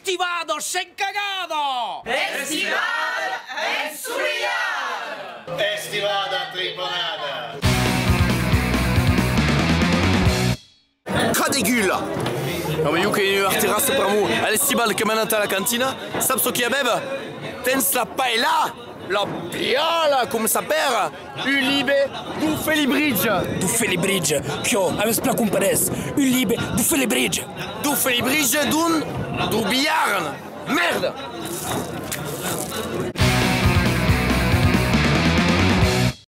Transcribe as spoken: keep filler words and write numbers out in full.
Estivado sen cagado! Estivada ensuliada! Estivada triponada! Cadégule! Non mais Yuka il est terrasse par moi. Allez Stibal che manata alla cantina. Saps chi beve? Tens la paella, la piala come sapere. Ulibe du Felibridge. Du Felibridge. Chio, aveți plac un peres. Ulibe du Felibridge. Du Felibridge d'un du Biarn. Merde.